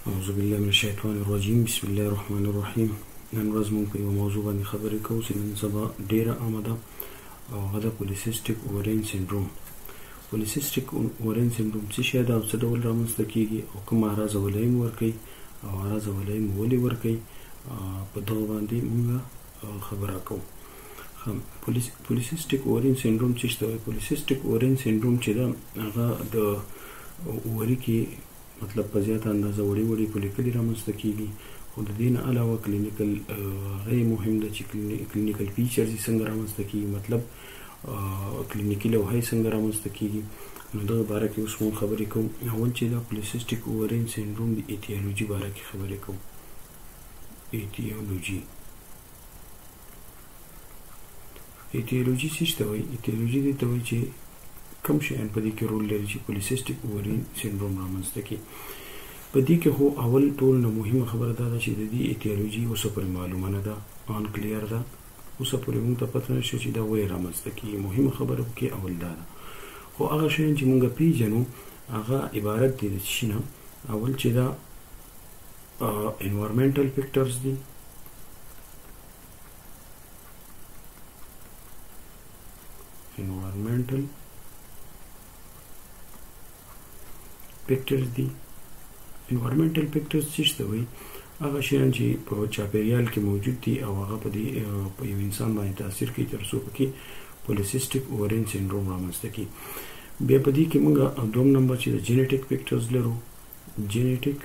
أعوذ بالله من الشیطان الرجیم. بسم الله الرحمن الرحیم. نن ورځ موږ په یو موضوع باندې خبرې کوو چې نن سبا ډیره عامه ده او هغه د پولیسیسټیک اوورین سنډروم. پولیسیسټیک اوورین سنډروم څه شی ده او څه ډول رامنځته کیږي او کوم اعراض ولایي ورکوي او اعراض ولایي ولې ورکوي، په دغه باندې موږ خبره کوو. پولیسیسټیک اوورین سنډروم څه شی دی؟ پولیسیسټیک اوورین سنډروم چې ده هغه د اوري کې مطلب په زیاته اندازه وړي فولیکلې رامنځته کیږي، خو د دې نه علاوه کلینیکل غیر مهم ده چې کلینیکل فیچرز یې څنګه رامنځته کیږي، مطلب کلینیکي لوحه یې څنګه رامنځته کیږي. نو دغه باره کې اوس موږ خبرې کوو. اول چې دا پولیسیسټیک اوورین سنډروم د ایټیالوژي باره کې خبرې کوو. ایټیالوژي څه ته وایي؟ ایټیالوژي دې ته وایي چې کم شیان په دې کې رول لري چې پولیسیسټیک اوورین سنډروم رامنځته کړي. په دې کې خو اول ټول نه مهمه خبره دا ده چې د دې ایټیالوژي اوسه پورې معلومه نه ده، ان کلیر ده، اوسه پورې موږ ته پته نشته چې دا ولې رامنځته کېږي. مهمه خبره پکې اول دا ده. خو هغه شیان چې موږ پیژنو هغه عبارت دي د څه نه. اول چې دا انوایرمنټل فیکټرز دي، انوایرمنټل فیکټرز دي. انوایرمنټل فیکټرز څه ته وایي؟ هغه شیان چې په چاپیریال کې موجود دي او هغه په یو انسان باندې تاثیر کوي تر څو پکې پولیسیسټیک اوورین سنډروم رامنځته کړي. بیا په دې کې موږ دوم نمبر چې د جینیټیک فیکټرز لرو. جینیټیک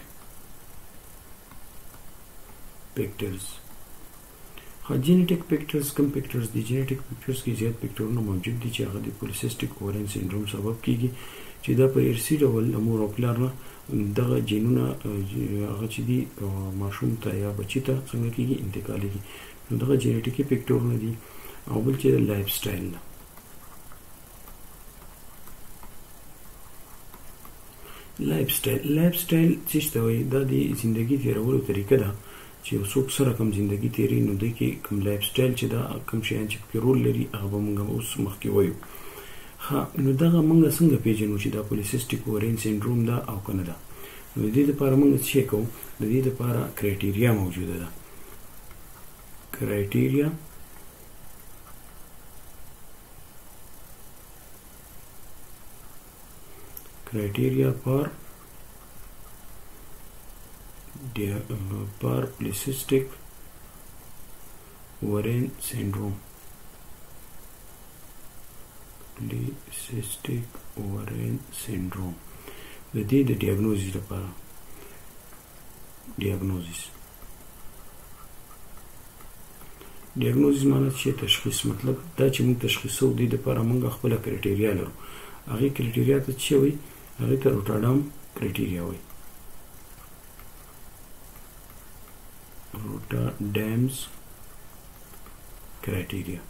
فیکټرز، جینیټیک فیکټرز کوم فیکټرز دي؟ جینیټیک فیکټرز کې زیات فیکټرونه موجود دي چې هغه د پولیسیسټیک اوورین سنډروم سبب کیږي، چې دا په ارثي ډول د مور او پلار نه دغه جینونه هغه چې دي ماشوم ته یا بچي ته څنګه کیږي؟ انتقالیږي. نو دغه جینیټیکي فیکټرونه دي. او بل چې لایف سټایل ده. لایف سټایل څه ته وایي؟ دا د زندگی تیرولو طریقه ده چې یو څوک سره کوم زندگی تیری، نو دوی کې کوم لایف سټایل چې دا کوم شیان چې پکې رول لري هغه به موږ اوس مخکې وایو. نو دغه موږ څنګه پیژنو چې دا پولیسیسټیک اوورین سنډروم ده او که نه ده؟ نو د دې لپاره موږ څه کوو؟ د دې لپاره کرایټیریا موجوده ده. کرایټیریا پر پولیسیسټیک اوورین سنډروم. پولیسیسټیک اوورین سنډروم د دې د ډیاګنوزس لپاره. ډیاګنوزس معنی چې تشخیص، مطلب دا چې موږ تشخیصو دې لپاره موږ خپل کرایټیریا لرو. هغه کرایټیریا ته څه وایي؟ هغه ته روټرډام کرایټیریا وایي. روټرډامز کرایټیریا.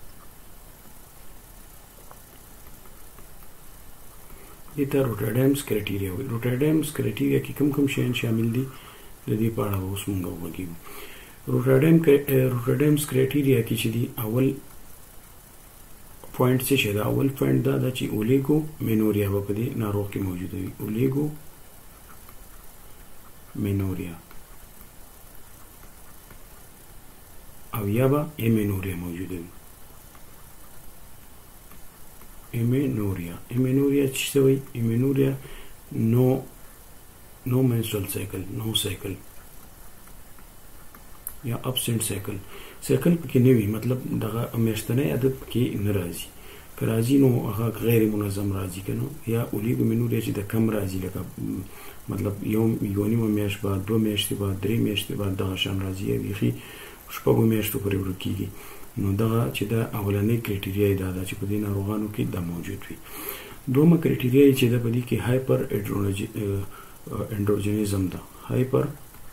دې ته روټرډامز کرایټیریا وایي. روټرډامز کرایټیریا کې کوم شیان شامل دي د دې په اړه اوس موږ وګورو. روټرډامز کرایټیریا کې چې دی اول پوینټ څه شي ده؟ اول پوینټ دا ده چې اولیګو مینوریا به په دې ناروغ کې موجوده وي. اولیګو مینوریا او یا به ایمینوریا موجوده وي. ایمینوریا څه ته وایي؟ ایمینوریا نو منسټرل سایکل، نو سایکل یا ابسنټ سایکل پکې نه وي، مطلب دغه میاشتنی عادت پکې نه راځي. که راځي نو هغه غیر منظم راځي که نو، یا اولیګو مینوریا چې د کم راځي، لکه مطلب یو نیمه میاشت بعد، 2 میاشتې بعد، 3 میاشتې بعد دغه شان راځي، یا بیخي 6 میاشتو پورې ورک کېږي. نو دغه چې دا اولنۍ کرایټیریا یې دا ده چې په دې ناروغانو کې دا موجود وي. دومره کرایټیریا یې چې ده په دې کې هایپر انډروجنیزم ده. هایپر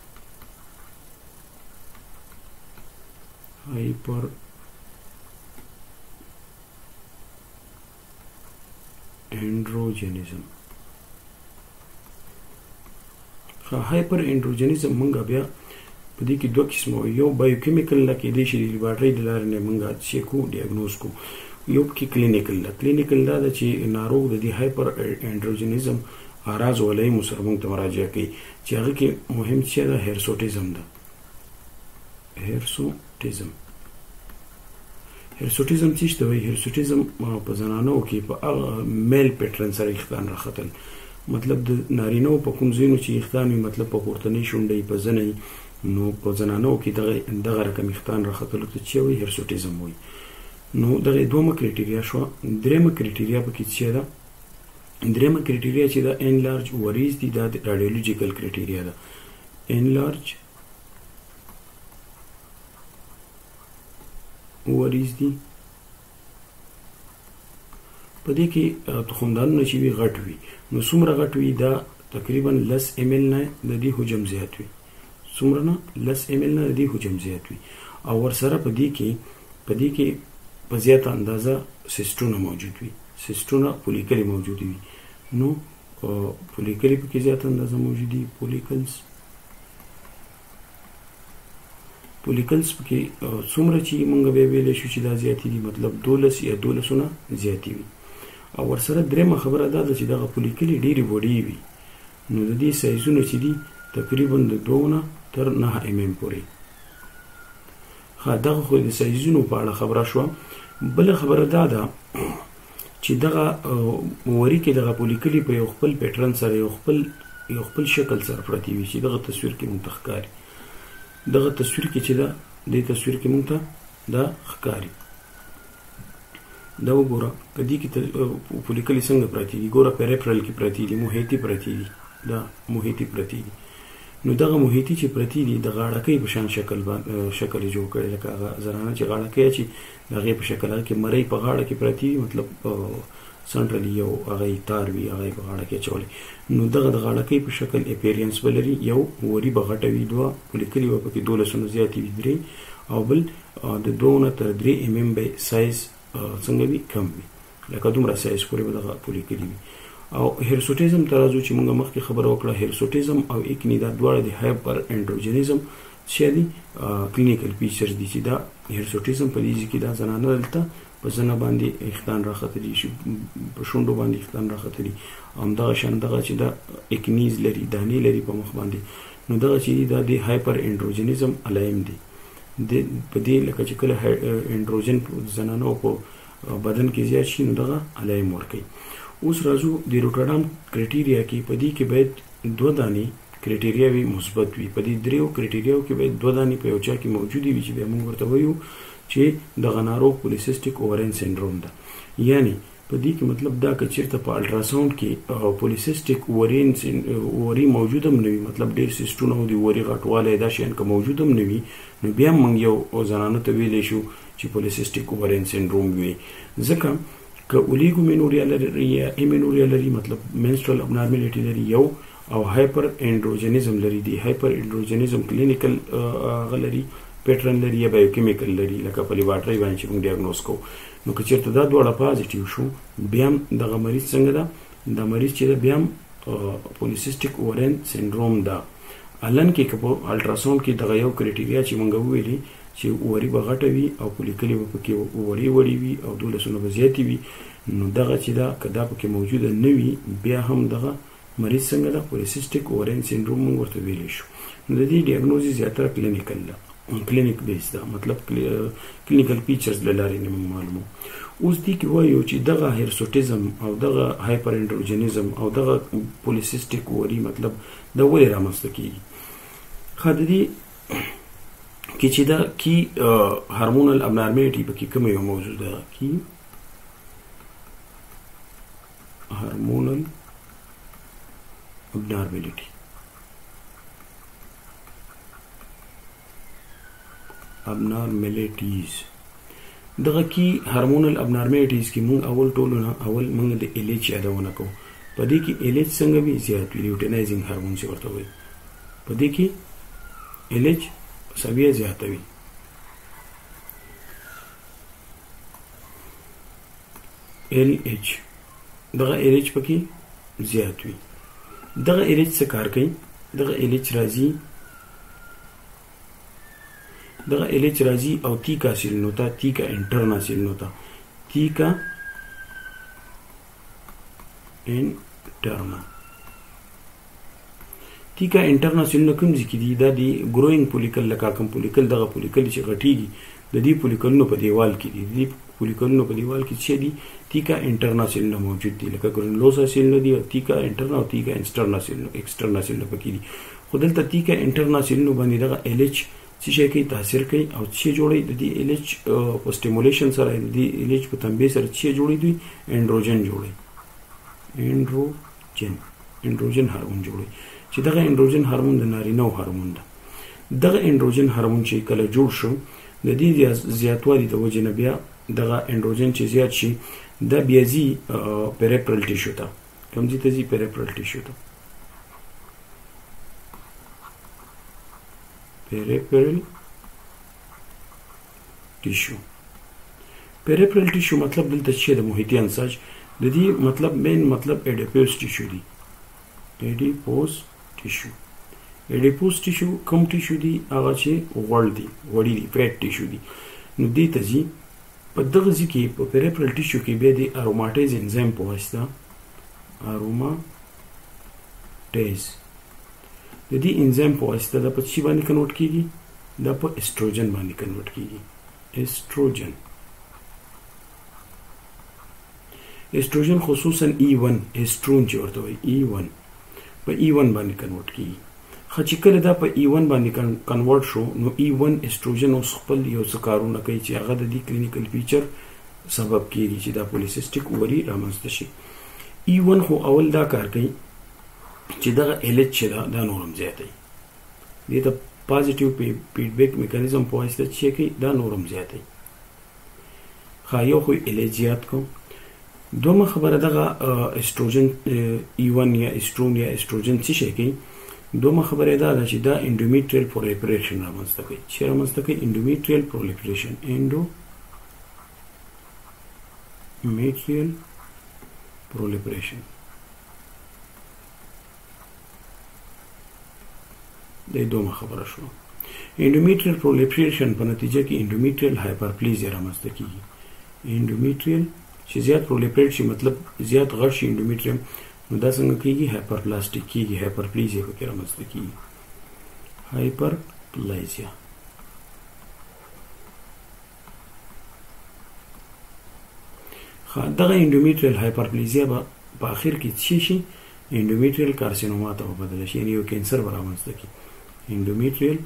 انډروجنیزم. هایپر انډروجنیزم مونږ بیا په دې کې دوه قسمه، یو بایوکیمیکل ده، کېدای شي د لیبارټري د لارې نه مونږ چیک کوو، ډیاګنوز کوو. یو کې کلینیکل ده. کلینیکل دا ده چې ناروغ د دې هایپر انډروجنیزم اراز ولای مسرمون ته مراجعه کوي چې هغه کې مهم څه ده هرسوټیزم ده. هرسوټیزم څه شته وي؟ هرسوټیزم په زنانو کې په میل پیټرن سره اختان راختل، مطلب د نارینو په کوم ځینو چې اختان وي، مطلب په پورتنۍ شونډې په زنې، نو په زنانو کې دغه رقم اختان راختل ته چې وي هرسوټیزم وي. نو دغه دومره کرایټیریا شو. درېمه کرایټیریا په کې څه ده؟ درېمه کرایټیریا چې دا انلارج اوریز دي، دا رادیولوژیکل کرایټیریا ده. انلارج اوریز دي، په دې کې تخمدانونه چې وي غټ وي، نو څومره غټ وي دا تقریبا 10 ml نه د دې حجم زیات وي، څومره نه 10 ml نه د دې حجم زیات وي، او ورسره په دې کې په زیاته اندازه سیسټونه موجود وي، سیسټونه فولیکل موجود وي. نو فولیکل په کې زیاته اندازه موجود دي، فولیکلز په کې څومره چې موږ به ویل شو چې دا زیاتې دي، مطلب 12 یا 12 نه زیاتې وي. او ورسره درېمه خبره دا ده چې دغه فولیکل ډېرې وړې وي، نو د دې سایزونه چې دي تقریبا د 2 تر 9 mm پورې. دغه خو د سایزونو په اړه خبره شوه. بله خبره دا ده چې دغه وری کې دغه فولیکل په یو خپل پیټرن سره یو خپل شکل سره پرتی وي چې دغه تصویر کې مونږ ته ښکاري. دغه تصویر کې چې دا د تصویر کې مونږ ته دا ښکاري. دا وګوره په دې کې فولیکل څنګه پرتی دي، ګوره پیریفرل کې پرتی دي، محیطي پرتی دي، دا محیطي پرتی دي. نو دغه محیطي چې پرتی دي د غاړکۍ په شان شکل جوړ کړي، لکه هغه زنانه چې غاړکۍ چې د هغې په شکل کې مرۍ په غاړه کې پرتی دي، مطلب سنټرلی یو هغه تار وي، هغه په غاړه کې اچولی. نو دغه د غاړکۍ په شکل اپیرینس به لري، یو وري به غټه وي، 2 فولیکلې به پکې 12 نه زیاتې وي، 3 او بل د 2 نه تر 3 mm به سایز څنګه وي کم وي، لکه دومره سایز پورې به دغه فولیکلې وي. او هرسوټیزم ته راځو چې موږ مخکې خبره وکړه، هرسوټیزم او اکنی دا دواړه د هایپر انډروجنیزم څه دي؟ کلینیکل فیچرز دي چې دا هرسوټیزم په دې کې دا زنانه دلته په زنه باندې اختان راختلی شي، په شونډو باندې اختان راختلی، همدغه شان دغه چې دا اکنیز لري، دانې لري په مخ باندې، نو دغه چې دا د هایپر انډروجنیزم علایم دي. په دې لکه چې کله انډروجن زنانو په بدن کې زیات شي، نو دغه علایم ورکوي. اوس راځو د روټرډام کرایټیریا کې، په دې کې باید 2 دانې کرایټیریا وي مثبت وي. په دې 3 کرایټیریاو کې باید 2 دانې په یو چا کې موجودې وي چې بیا موږ ورته وایو چې دغه ناروغ پولیسیسټیک اوورین سنډروم ده. یعنی په دې کې مطلب دا که چېرته په الټراساوند کې پولیسیسټیک اووري موجود هم نه وي، مطلب ډېر سیسټونه او د اوري غټوالی دا شیان که موجود هم نه وي، نو بیا موږ یو زنانه ته ویلی شو چې پولیسیسټیک اوورین سنډروم وي. ځکه که اولیګومینوریا لري یا ایمینوریا لري، مطلب منسټرل ابنارمالیټي لري یو، او هایپر انډروجنیزم لري، دی هایپر انډروجنیزم کلینیکل غلري پیټرن لري یا بایوکیمیکل لري، لکه په لیبارټري باندې موږ ډایګنوز کوو. نو که چېرته دا دواړه پازیټیو شو، بیا دغه مریض څنګه ده؟ دا مریض چې ده بیا پولیسیسټیک اوورین سنډروم ده. الان کې که په الټراساوند کې دغه یو کرایټیریا چې موږ وویلي چې اوري به غټه وي او فولیکلې به پکې وړې وي او 12 نه به زیاتې وي، نو دغه چې دا که دا پکې موجوده نه وي، بیا هم دغه مریض څنګه ده؟ پولیسیسټیک اوورین سنډروم موږ ورته ویلی شو. نو د دې ډایګنوزي زیاتره کلینیکل ده، کلینیک بیس ده، مطلب کلینیکل فیچرز له لارې نه معلومو. اوس دې کې وایو چې دغه هرسوټیزم او دغه هایپر انډروجنیزم او دغه پولیسیسټیک اوري مطلب دا ولې رامنځته کېږي؟ ښه د دې کې چې دا کی هارمونل ابنارمالیټي پکې کومه یو موضوع ده، کی هارمونل ابنارمالیټیز. دغه کی هارمونل ابنارمالیټیز کې مونږ اول مونږ د LH یادونه کوو. په دې کې LH څنګه وي؟ زیات وي، لیوټینایزینګ هارمون چې ورته وایي. په دې کې LH سویه زیاته وي. LH دغه LH پکې زیات وي. دغه LH څه کار کوي؟ دغه LH راځي او تیکا سیلنوتا، تیکا انټرنا سیلنوتا، تیکا انټرنا تیکا انټرنا سیلونه کوم ځکه دي دا دی ګروینګ فولیکل لکه کوم فولیکل دغه فولیکل چې غټیږي د دې فولیکلونو په دیوال کې دي د فولیکلونو په دیوال کې چې دي تیکا انټرنا سیلونه موجود دي لکه ګرانولوسا سیلونه دي او تیکا انټرنا او تیکا ایکسټرنا سیلونه پکې دي خو دلته تیکا انټرنا سیلونه باندې دغه ال ایچ څه شي کوي تاثیر کوي او څه جوړي د دې ال ایچ په سټیمولیشن سره د دې ال ایچ په تنبیه سره څه جوړي دي انډروجن جوړي انډروجن هورمون جوړي چې دغه انډروجن هورمون د نارینه هورمون ده دغه انډروجن هورمون چې کله جوړ شو د دې زیاتوالي د وجې نه بیا دغه انډروجن چې زیات شي دا بیا ځي پیریفرل ټیشو ته کوم ځای ته ځي پیریفرل ټیشو ته پیریفرل ټیشو مطلب دلته چې د محیطي انساج د دې مطلب مین مطلب اډیپوس ټیشو دی اډیپوس ټیشو کوم ټیشو دی هغه چې غوړی دی فیټ ټیشو دی نو دې ته ځي په دغه ځکه په پیریفرل ټیشو کې به د اروماټیز انزیم په واسطه اروماټیز د دې انزیم په واسطه د پچی باندې کنورټ کیږي دا په استروجن باندې کنورټ کیږي استروجن خصوصا E1 استرون چې ورته وایي E1 په E1 باندې کنورټ کیږي خو چې کله دا په E1 باندې کنورټ شو نو E1 استروجن اوس خپل یو څه کارونه کوي چې هغه د دې کلینیکل فیچر سبب کیږي چې دا پولیسیسټیک اووري رامنځته شي E1 خو اول دا کار کوي چې دغه ال ایچ دا نورم زیاتوي دې ته پازیټیو فیډبیک میکانیزم په واسطه چې کوي دا نورم زیاتوي خو یو خو ال ایچ زیات کو دومره خبره دغه استروجن E1 یا استرون یا استروجن څه شي کوي دومره خبره دا ده چې دا انډومیټریل پرولیفریشن رامنځته کوي چې رامنځته کوي انډومیټریل پرولیفریشن د دومره خبره شو انډومیټریل پرولیفریشن په نتیجه کې انډومیټریل هایپرپلیزیا رامنځته کیږي انډومیټریل چې زیات پرولیفریټ شي مطلب زیات غټ شي انډومیټریوم نو دا څنګه کیږي هایپرپلاسټیک کیږي هایپرپلیزیا پکې رامنځته کیږي هایپرپلیزیا دغه انډومیټریل هایپرپلیزیا په اخر کې څه شي انډومیټریل کارسینوما ته بدل شي یعنی یو کینسر رامنځته کیږي endometrial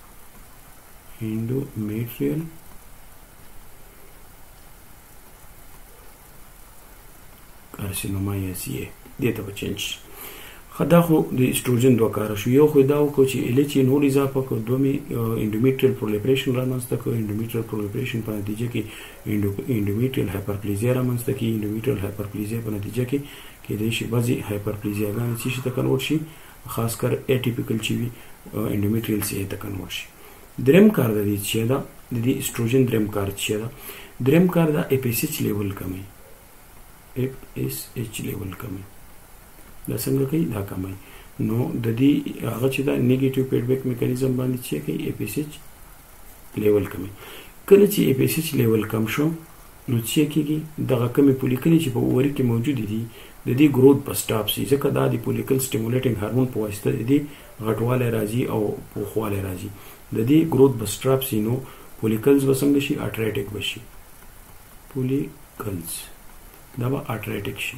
carcinoma یا سی ای دته بچنج خدا خو د استروجن دوه کار شو یو خو دا کو چې ال ایچ نور اضافه کو دومي endometrial proliferation رامنځته کو endometrial proliferation په نتیجه کې endometrial hyperplasia رامنځته کی endometrial hyperplasia په نتیجه کې د شي بعضي hyperplasia غان چې ته کنورټ شي خاص کر اټیپیکل چی وی endometrial سی ته کنورټ شي دریم کار د دې چې دا د دې استروجن دریم کار چې دا دریم کار دا FSH لیول کمی FSH لیول کمی دا څنګه کوي دا کمی نو د دې هغه چې دا نیگیټیو فیډبیک میکانیزم باندې چې کوي FSH لیول کمی کله چې FSH لیول کم شو نو چې کېږي دغه کمی فولیکل چې په اووري کې موجود دي د دې گروث په سټاپ شي ځکه دا د فولیکل سټیمولیټینګ هورمون په واسطه د غټواله راځي او پوخواله راځي د دې گروث په سټاپ شي نو فولیکلز وسنګ شي اټریټیک بشي فولیکلز دا به اټریټیک شي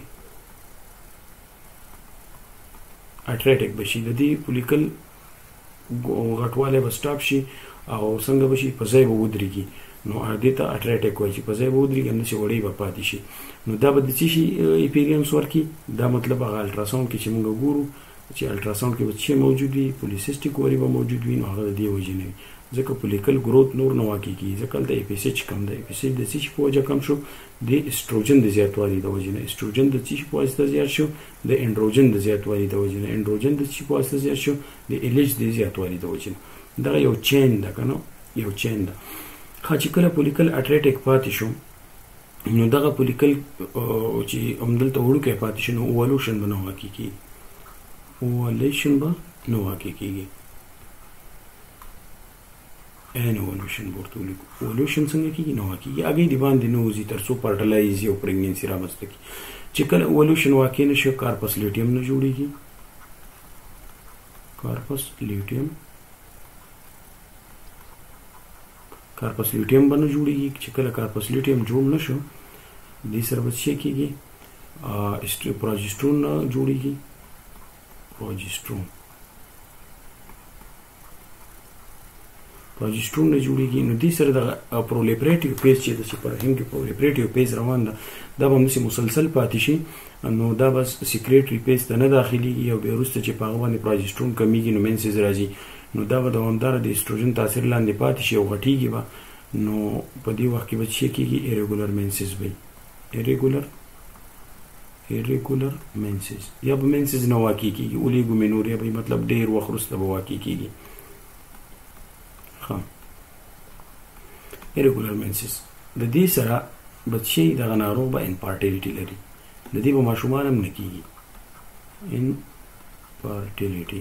اټریټیک بشي د دې فولیکل غټواله په سټاپ شي او څنګه بشي په ځای به ودرېږي نو دې ته اټریټیک وایي چې په ځای به ودرېږي نو چې وړي به پاتې شي نو دا به د څه شي اپیرینس ورکړي دا مطلب هغه الټراساوند کې چې موږ ګورو چې الټراساوند کې به څه موجود وي پولیسیسټیک اووري به موجود وي نو هغه د دې وجې نه وي ځکه فولیکل گروث نور نه واقع کیږي ځکه د FSH کم دی FSH د څه په وجه کم شو د استروجن د زیاتوالي د وجې نه استروجن د څه په واسطه زیات شو د انډروجن د زیاتوالي د وجې نه انډروجن د څه په واسطه زیات شو د LH د زیاتوالي د وجې نه دا یو چین ده کنه یو چین ده چې کله فولیکل اټریټیک پاتې شو نو دغه فولیکل چې همدلته وړوکی پاتې شو نو اوولوشن به نه واقع کیږي اوولوشن به نه واقع کیږي انوولوشن ورته ولیکو اولوشن څنګه کیږي نو واقع کیږي هغه دی باندې نو زی تر څو فرټلایز او پریګننسي رامنځته کی چې کله اولوشن واقع نشي کارپسلیټیم نه جوړیږي کارپس لیوټیم باندې جوړیږي. چې کله کارپس لیوټیم جوړ نشو دې سره به څه کېږي پروجسترون جوړیږي. پروجسترون نه جوړیږي. نو دې سره د پرولیفریټیو پیز چې د فرهنګ کې پرولیفریټیو پیز روان ده دا به همداسې مسلسل پاتې شي. نو دا بس سیکریټري پیز ته نه داخليږي او بیا وروسته چې په هغه باندې پروجسترون کمیږي نو مینسز راځي. نو دا به دوامداره د ایسټروجن تاثیر لاندې پاتې شي او غټیږي به. نو په دې وخت کې به څه کېږي ایریګولر مینسز وي. ایریګولر مینسز یا به مینسز نه واقع کېږي. اولیګومینوریا به مطلب ډېر وخت وروسته به واقع کېږي. irregular menses د دې سره بچي دغه ناروغ به انفارټیلیټي لري. د دې به ماشومان هم نه کېږي انفارټیلیټي.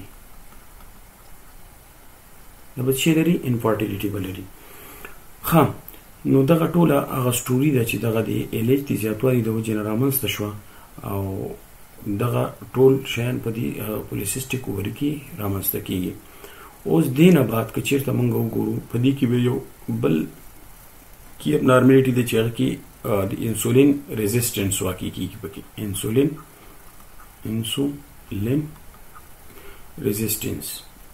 د بچي لري انفارټیلیټي به لري. نو دغه ټوله هغه سټوري ده چې دغه د ایلیج د زیاتوالي د وجې نه رامنځته شوه او دغه ټول شیان په دې پولیسیسټیک اووري کې رامنځته کېږي. اوس دې نه بعد که چېرته موږ وګورو په دې کې به یو بل کی ابنارملیټي دی چې هغه کې د انسولین ریزسټنس واقع کېږي. پکې انسولین ریزسټنس.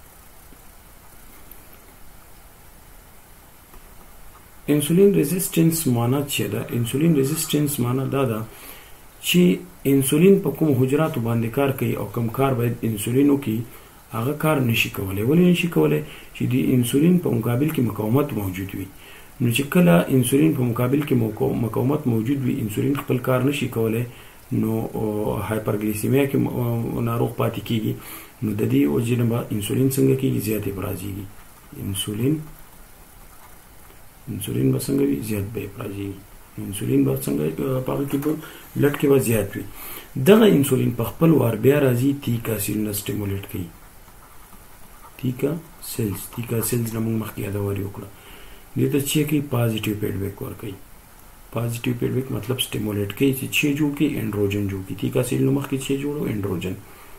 انسولین ریزسټنس معنا څه ده؟ انسولین ریزسټنس معنا دا ده چې انسولین په کوم حجراتو باندې کار کوي او کوم کار باید انسولین وکړي هغه کار نشي کولای. ولې نشي کولای؟ چې د انسولین په مقابل کې مقاومت موجود وي. نو چې کله انسولین په مقابل کې مقاومت موجود وي انسولین خپل کار نشي کولای نو هایپرګلیسیمیا کې ناروغ پاتې کېږي. نو د دې وجې نه به انسولین څنګه کېږي زیات افرازېږي. انسولین به څنګه وي زیات به افرازېږي. انسولین به څنګه په هغه کې به بلډ کې به زیات وي. دغه انسولین په خپل وار بیا راځي تیکا سیلونه سټیمولیټ کوي. تیکا سیلز نه موږ مخکې یادواري وکړه. دې ته چې کوي پازیټیو فیډبیک ورکوي. پازیټیو فیډبیک مطلب سټیمولیټ کوي چې څه جوړ کړي انډروجن جوړ کړي. تیکا سیل نو مخکې څه جوړو انډروجن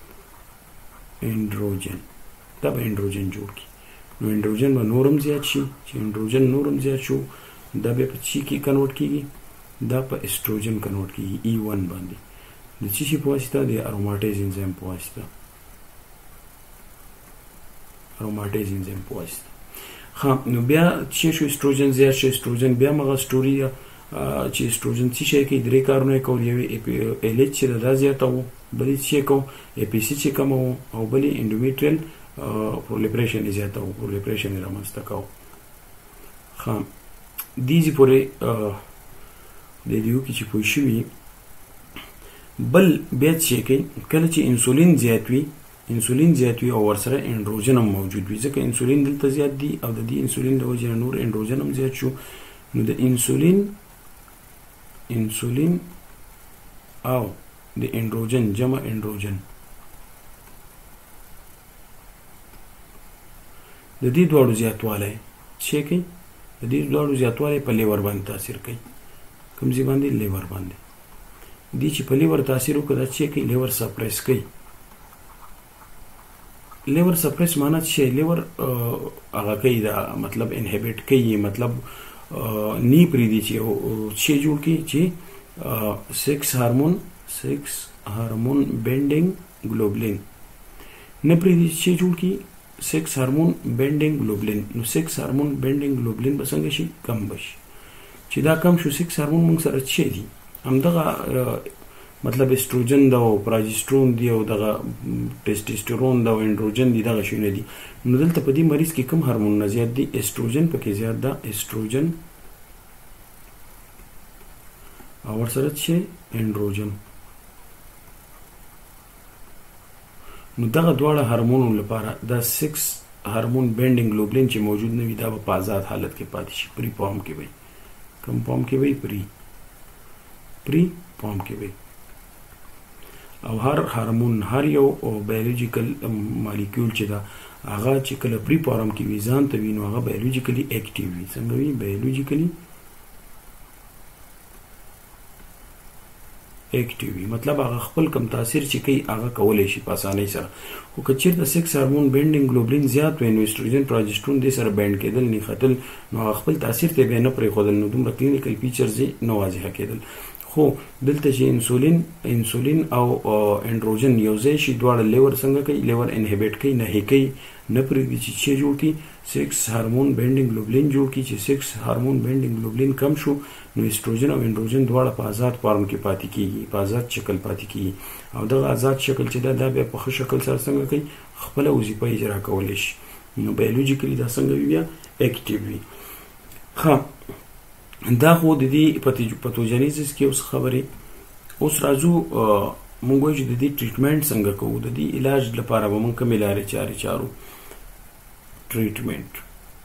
دا به انډروجن جوړ کړي. نو انډروجن به نورم زیات شي. چې انډروجن نورم زیات شو دا به په څه کې کنورټ کېږي؟ دا په ایسټروجن کنورټ کېږي E1 باندې د څه شي په واسطه؟ د اروماټیز انزایم په واسطه. نو بیا چې شو ایسټروجن زیات شي ایسټروجن بیا مغه سټوري چې ایسټروجن څه شي کوي درې کارونه کوي. یو ایلیچ چې دا زیاته وو بلې څه کوي اپی سي چې کم وو او بلې انډومیټریل پرولیفریشن زیاته وو پرولیفریشن رامنځته کوي. دیزی پورې د دیو کې چې پوه شوي بل بیا څه کوي کله چې انسولین زیات وي او ورسره انډروجن هم موجود وي. ځکه انسولین دلته زیات دي او د دې انسولین د وجې نور انډروجن هم زیات شو. نو د انسولین او د انډروجن جمع انډروجن د دې دواړو زیاتوالی څه کوي؟ د دې دواړو زیاتوالی په لیور باندې تاثیر کوي. کوم ځای باندې؟ لیور باندې. دې چې په لیور تاثیر وکړي دا څه کوي؟ لیور سپریس کوي. لیور سپریس معنا څه؟ لیور هغه کوي دا مطلب انهبیټ کوي مطلب نی پریدي چې څه جوړ کړي چې 6 هارمون بینډینګ ګلوبلین نه پریدي چې جوړ کړي 6 هارمون بینډینګ ګلوبلین. نو 6 هارمون بینډینګ ګلوبلین به څنګه شي؟ کم بشي. چې دا کم شو 6 هارمون موږ سره څه دي؟ همدغه مطلب ایسټروجن دا او پروجسترون دی او دغه ټیسټوسټرون دا او انډروجن دی دغه شونه دي. نو دلته په دې مریض کې کوم هورمون زیات دي؟ ایسټروجن پکې زیات ده. ایسټروجن او ورسره څه؟ انډروجن. نو دغه دواړه هورمونونو لپاره دا 6 هارمون بینډینګ ګلوبلین چې موجود نه وي دا په آزاد حالت کې پاتې شي. پری فارم کې وي. کوم فارم کې وي؟ پری فارم کې وي. او هر هورمون هر یو بایولوژیکل مالیکول چې دا هغه چې کله پری فارم کې وي ځان ته وي نو هغه بایولوژیکلی اکټیو وي. څنګه وي؟ بایولوژیکلی اکټیو وي، مطلب هغه خپل کم تاثیر چې کوي هغه کولای شي په اسانۍ سره. خو که چیرته سکس هارمون بینډینګ ګلوبلین زیات وي نو ایسټروجن پروجسټرون دې سره بینډ کېدل نه ختل نو هغه خپل تاثیر ته به نه پرېښودل، نو دومره کلینیکل فیچرز نه واضحه کېدل. خو دلته چې انسولین او انډروجن یو ځای شي دواړه لیور څنګه کوي، لیور انهبیټ کوي، نه کوي، نه پرېږدي چې جوړ کړي سکس هارمون بینډینګ ګلوبلین جوړ کړي. چې سکس هارمون بینډینګ ګلوبلین کم شو نو ایسټروجن او انډروجن دواړه په آزاد فارم کې پاتې کیږي، په آزاد شکل پاتې کیږي، او دغه آزاد شکل چې دا بیا په ښه شکل سره څنګه کوي خپل وظیفه اجرا کولی شي. نو بایولوژیکلی دا څنګه وي بیا اکټیو وي. ښه دا خو د دې پاتوجنیزس کې اوس خبرې. اوس راځو مونږ وایو چې د دې ټریټمنټ څنګه کوو، د دې علاج لپاره به مونږ کومې لارې چارې چارو. ټریټمنټ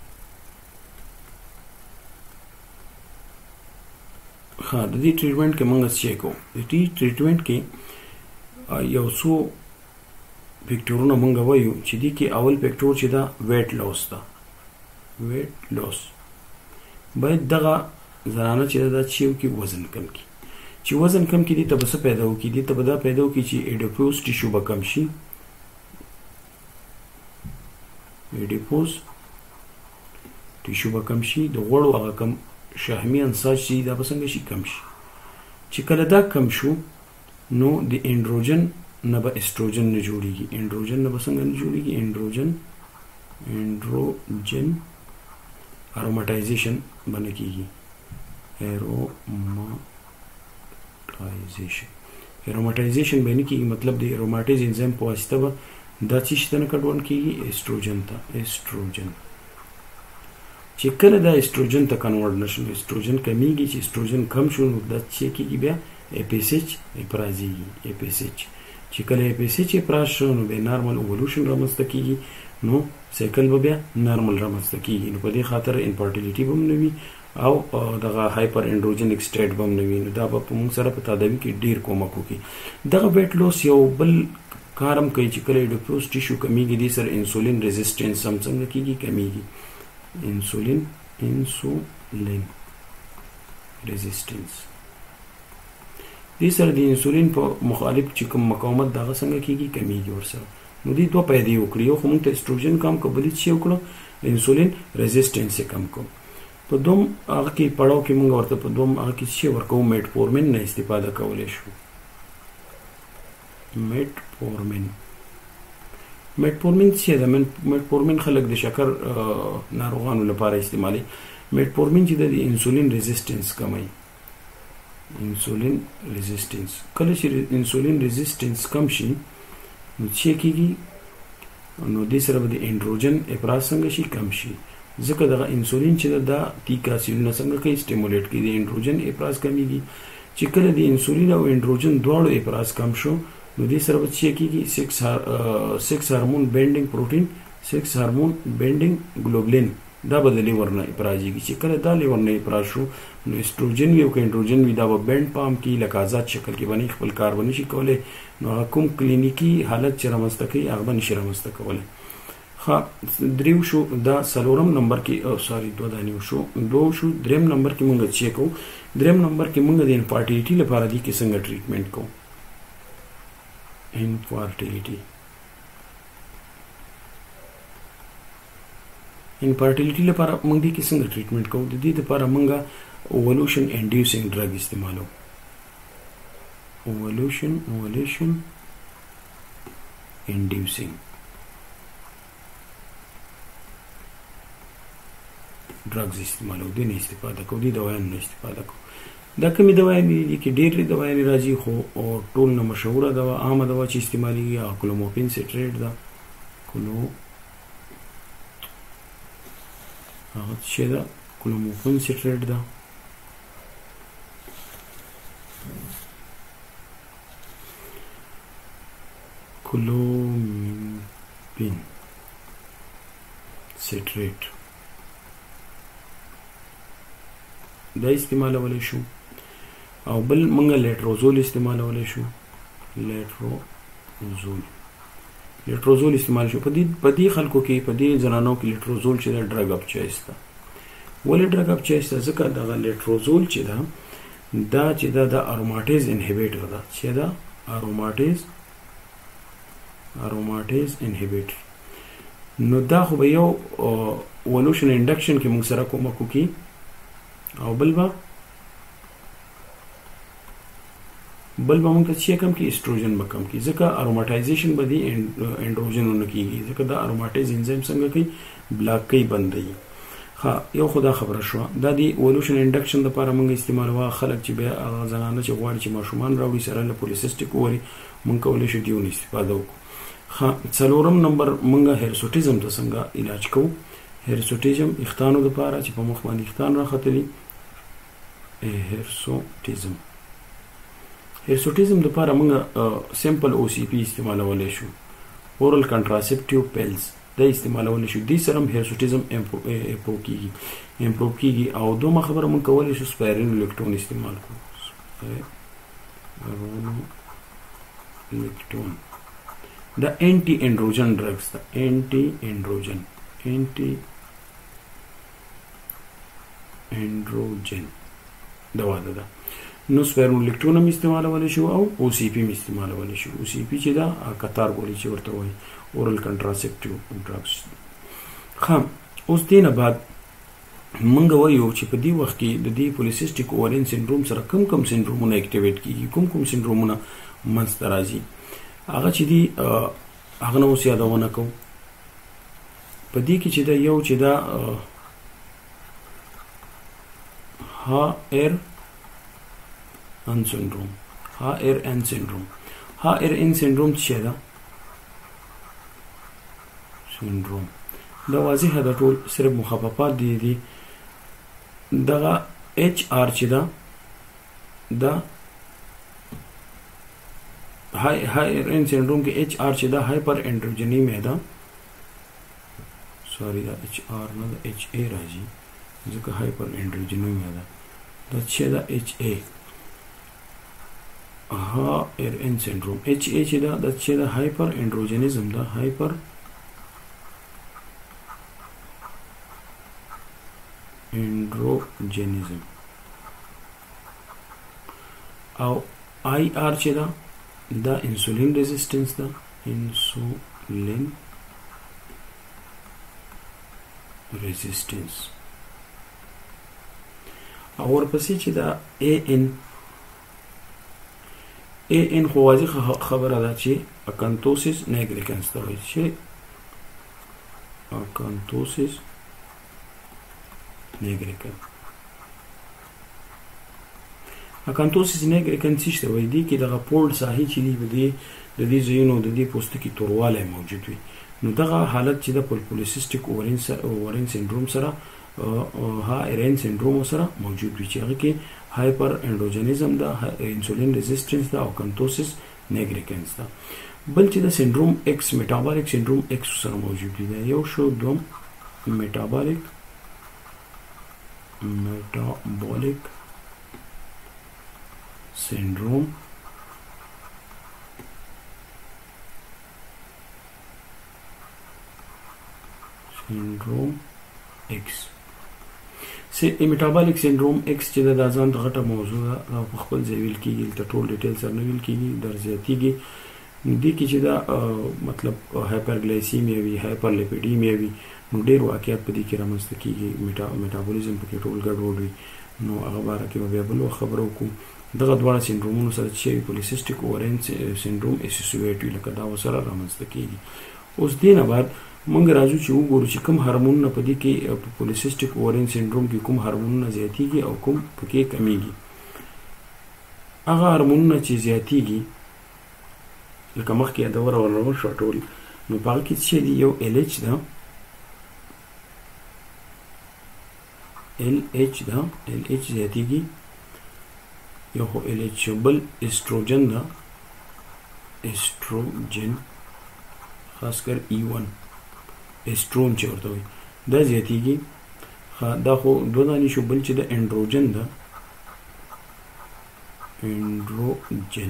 ښه د دې ټریټمنټ کې مونږ څه کوو؟ د دې ټریټمنټ کې یو څو فیکټورونه مونږ وایو چې دې کې اول فیکټور چې دا ویټ لاس ده. ویټ لاس باید دغه زنانه چې دا چې وکړي وزن کم کړي. چې وزن کم کړي دې ته به څه پیدا وکړي؟ دې ته به دا پیدا وکړي چې ایډیپوز ټیشو به کم شي. ایډیپوز ټیشو به کم شي، د غوړو هغه کم شحمي انساج چې دا به څنګه شي کم شي. چې کله دا کم شو نو د انډروجن نه به ایسټروجن نه جوړیږي. انډروجن نه به څنګه نه جوړیږي؟ انډروجن اروماتایزیشن باندې کیږي. اروماتایزیشن باندې کیږي مطلب د اروماتیز انزیم په واسطه به دا چې څنګه کنټرول کیږي ایسټروجن ته. ایسټروجن چې کله دا ایسټروجن ته کنورټ نشي، ایسټروجن کمیږي. چې ایسټروجن کم شو نو دا چې کیږي بیا اپیسچ افرازیږي. اپیسچ چې کله اپیسچ افراز شو نو به نارمل اوولوشن رامنځته کیږي، نو سایکل به بیا نارمل رامنځته کیږي. نو په دې خاطر انفرټیلیټي به نه وي او دغه هایپر انډروجنیک سټیټ به نه وي. نو دا به موږ سره په تداوی کې ډیر کومک وکړي. دغه ویټ لاس یو بل کارم کوي چې کله ایډیپوز ټیشو کمیږي دې سره انسولین ریزिस्टेंस هم څنګه کیږي کمیږي. انسولین ریزिस्टेंस دې سره د انسولین په مخالف چې کوم مقاومت دغه څنګه کیږي کمیږي ورسره. نو دې دوه پیدا وکړي، یو خو موږ ته ایسټروجن کم کو، بل چې وکړو انسولین ریزिस्टेंस کم کو. په دوم هغه کې پړاو کې موږ ورته په دوم هغه کې چې ورکو میټفورمین نه استفاده کولای شو. میټفورمین چې دا میټفورمین خلک د شکر ناروغانو لپاره استعمالي. میټفورمین چې د انسولین ریزिस्टेंस کموي. انسولین ریزिस्टेंस کله چې انسولین ریزिस्टेंस کم شي نو چې کېږي نو دې سره به د انډروجن افراز څنګه شي کم شي. ځکه دغه انسولین چې دا تیکا سیلونه څنګه کوي سټیمولیټ کوي، د انډروجن افراز کمیږي. چې کله د انسولین او انډروجن دواړو افراز کم شو نو دې سره به چې کېږي سکس هارمون بینډینګ پروټین، سکس هارمون بینډینګ ګلوبلین دا به د لیور نه افرازیږي. چې کله دا لیور نه افراز شو نو ایسټروجن وي او که انډروجن وي دا به بینډ پام کې لکه آزاد شکل کې باندې خپل کار ونه شي کولی. نو هغه کوم کلینیکي حالت چې رامنځته کوي هغه به نشي رامنځته کولی. ښه دریو شو، دا څلورم نمبر کې دوه دانې شو، دوه شو. دریم نمبر کې مونږ چې کوو، دریم نمبر کې مونږ د انفارټیلیټي لپاره دي کې څنګه ټریټمنټ کوو. انفارټیلیټي لپاره مونږ دي کې څنګه ټریټمنټ کوو. د دې لپاره مونږ اوولوشن انډیوسینګ ډرګ استعمالو. اوولوشن انډیوسینګ ډرګز استعمالو. دې نه استفاده کوو، دې دوايانو نه استفاده کوو. دا کومې دوايانې دي کې ډېرې دوايانې راځي، خو ټول نه مشهوره دوا عامه دوا چې استعمالېږي هغه کلوموفین سټریټ ده. هغه چې ده کلوموفین سټریټ ده. کلوموفین سټریټ دا استعمالولی شو، او بل منګه لیټروزول استعمالولی شو. لیټروزول استعمال شو. په دې خلکو کې په دې زنانو کې لیټروزول چې دا ډرګ اپ چوایس ده. ولې ډرګ اپ چوایس ده؟ ځکه دغه لیټروزول چې ده دا چې دا د اروماټیز انهبیټر ده، چې دا اروماټیز انهبیټر. نو دا خو به یو اولوشن انډکشن کې موږ سره کومک وکړي، او بل به موږ ته چې کم کې استروجن به کم کړي، ځکه اروماټایزیشن به دی انډروجنونه کېږي، ځکه دا اروماټیز انزایم څنګه کوي، بلاک کوي، بندوي. ها یو خدا خبره شو دا دی اولوشن انډکشن د لپاره موږ استعمالوه. خلک چې بیا هغه زنانه چې غواړي چې ماشومان راوړي سره له پولیسیسټیک اووري موږ کولی شو دیونه استفاده وکړو. ها څلورم نمبر موږ هرسوټیزم ته څنګه علاج کوو. هرسوټیزم اختانو د لپاره چې په مخ باندې اختان راختلي، هرسوټیزم د لپاره موږ سمپل او سی پی استعمالولی شو، اورل کنټراسپټیو پیلز دا استعمالولی شو. دې سره هم هرسوټیزم امپروو کیږي. او دومره خبره موږ کولی شو سپایرین الکترون استعمال کړو. الکترون دا انټي انډروجن ډرګز دا انټي انډروجن دوا ده. نو سپایرین الکترون هم استعمالولی شو او او سی پی هم استعمالولی شو. او سی پی چې دا قطار ګولۍ چې ورته وایي اورل کنټراسپټیو ډرګز. خام اوس دینه بعد موږ وایو چې په دې وخت کې د دې پولیسیسټیک اوورین سنډروم سره کوم سنډرومونه اکټیویټ کیږي، کوم سنډرومونه منځته راځي، هغه چې دي هغه نو اوس یادونه کوو. په دې کې چې دا یو چې دا ها ایر ان سنډروم څه ده؟ سنډروم دا واضحه ده، ټول صرف مخففات دي. دغه اچ آر چې ده دا هایر ان سنډروم کې اچ آر چې ده هایپر انډروجنیمیا ده. سوري دا اچ آر نه ده، اچ ای راځي ځکه هایپر انډروجنیمیا ده. دا چې ده اچ ای هایر ان سنډروم. اچ ای چې ده دا چې ده هایپر انډروجنیزم ده، هایپر انډروجنیزم. او آی آر چې ده دا انسولین ریزिस्टेंस ده، انسولین ریزिस्टेंस. او ورپسې چې دا ای ان خو واضح خبره ده چې اکانتوسیس نیګریکنس ته وایي، چې اکانتوسیس نیګریکن. اکانتوسیس نیګریکن څه ته وایي؟ دي کې دغه پولډ ساحې چې دی د دې ځایونو د دې پوستکي توروالی موجود وي. نو دغه حالت چې د پولیسیسټیک اوورین سنډروم سره هاایرین سنډروم سره موجود وي، چې هغه کې هایپر انډروجنیزم ده، انسولین ریزिस्टेंस ده او اکانتوسیس نیګریکنس ده. بل چې د سنډروم ایکس میټابولیک سنډروم ایکس سره موجود دی. یو شو دوم میټابولیک سنډروم ایکس. میټابولیک سنډروم ایکس چې د ځان د غټه موضوع ده او په خپل ځای ویل کېږي، د ټول ډیټیل سره نه ویل کېږي، در زیاتېږي. دې کې چې دا مطلب هایپرګلایسیمیا وي، هایپرلیپیډیمیا وي، نو ډېر واقعیت په دې کې رامنځته کېږي. میټابولیزم پکې ټول ګډوډ وي. نو هغه باره کې به بیا بل وخت خبره وکړو. دغه دواړه سنډرومونو سره چې پولیسیسټیک اوورین سنډروم اسوسییټ وي، لکه دا ورسره رامنځته کېږي. اوس دې نه بعد موږ راځو چې وګورو چې کوم هارمونونه په دې کې په پولیسیسټیک اوورین سنډروم کې کوم هارمونونه زیاتېږي او کوم پکې کمیږي. هغه هارمونونه چې زیاتېږي لکه مخکې یادونه وشوه ټول، نو په هغه کې څه دي؟ یو ال ایچ ده، ال ایچ زیاتېږي. یو خو ال ایچ، بل استروجن ده، استروجن خاص کر E1 استرون چې ورته وایي دا زیاتېږي. دا خو دوه دانې شو. بل چې د انډروجن ده، انډروجن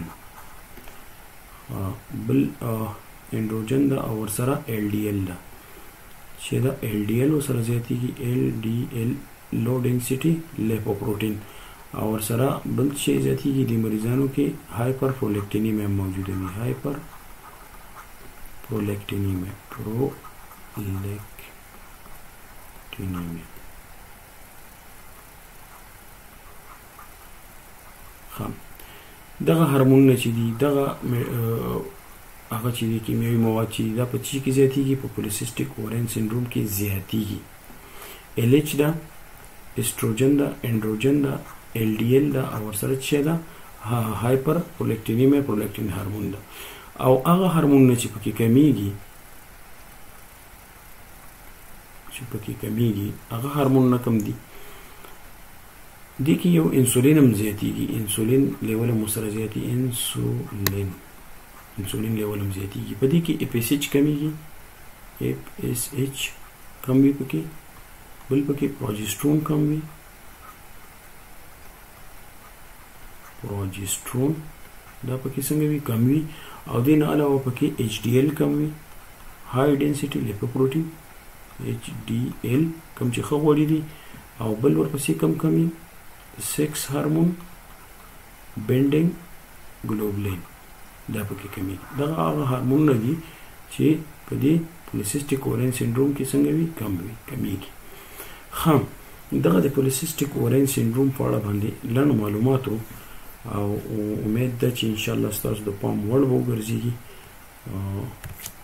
بل انډروجن ده او ورسره LDL ده، چې دا LDL ورسره زیاتېږي. LDL لو ډینسټي لیپوپروټین، او ورسره بل شي زیاتیږي د مریضانو کې هایپر پرولیکټینیمیا موجوده وي. هایپر پرولیکټینیمیا دغه هورمونونه چې دي دغه هغه چې دي کیمیاوي مواد چې دا په چی کې زیاتیږي په پولیسیسټیک اوورین سنډروم کې زیاتیږي. LH دا استروجن دا انډروجن دا LDL دا او ورسره څه دا هایپر پرولیکټینیمیا پرولیکټین هورمون دا او هغه هورمونونه چې پکې کمیږي هغه هورمونونه کم دي دي کې یو انسولین هم زیاتیږي. انسولین لیول هم سره زیاتی انسولین لیول هم زیاتیږي. په دې کې FSH کمیږي FSH کم وي پکې بل پکې پروجسترون کم وي پروجسترون دا پکې څنګه وي کم وي او دې نه علاوه پکې HDL کم وي هاي ډینسټي لیپوپروټین HDL کم چې خو وړي دي او بل ورپسې کم وي سیکس هورمون بینډینګ ګلوبولین دا پکې کمی. دا هغه هورمونونه دي چې په دې پولیسیسټیک اوورین سنډروم کې څنګه وي کمیږي. دغه د پولیسیسټیک اوورین سنډروم په اړه باندې لنډ معلومات او امید ده چې ان شاء الله ستاسو د پام وړ وګرځي.